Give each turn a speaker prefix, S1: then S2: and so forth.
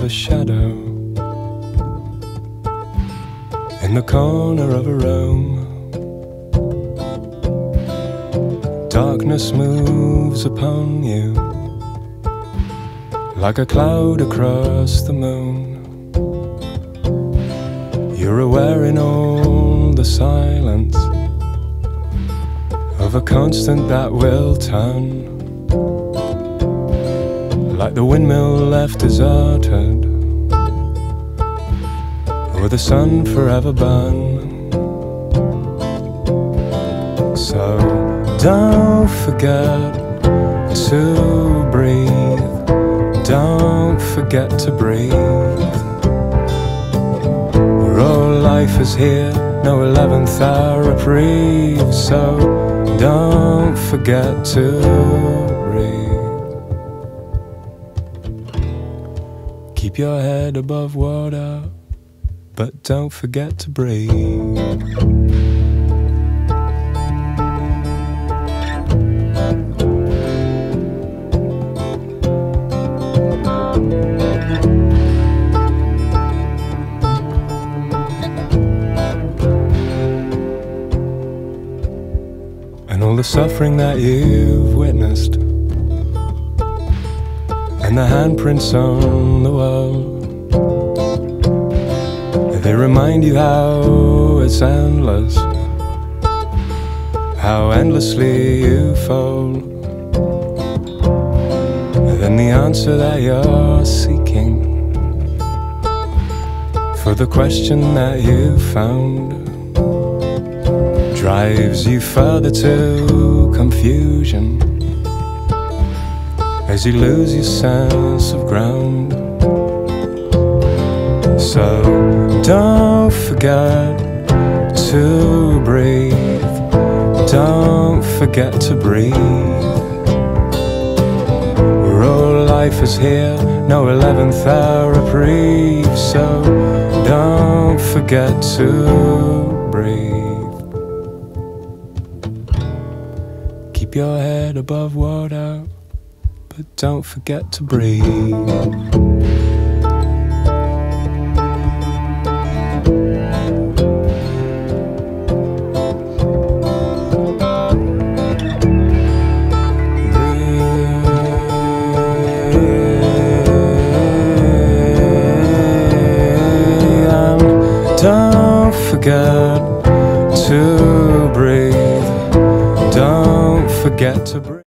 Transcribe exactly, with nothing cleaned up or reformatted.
S1: a shadow in the corner of a room. Darkness moves upon you like a cloud across the moon. You're aware in all the silence of a constant that will turn, like the windmill left deserted, or the sun forever burn. So don't forget to breathe, don't forget to breathe. We're all life is here, no eleventh hour reprieve. So don't forget to breathe. Keep your head above water, but don't forget to breathe. And all the suffering that you've witnessed, and the handprints on the wall, they remind you how it's endless, how endlessly you fall. And then the answer that you're seeking for the question that you found drives you further to confusion as you lose your sense of ground. So don't forget to breathe, don't forget to breathe. We're all life is here, no eleventh hour reprieve. So don't forget to breathe. Keep your head above water, but don't forget to breathe. Don't forget to breathe, don't forget to breathe.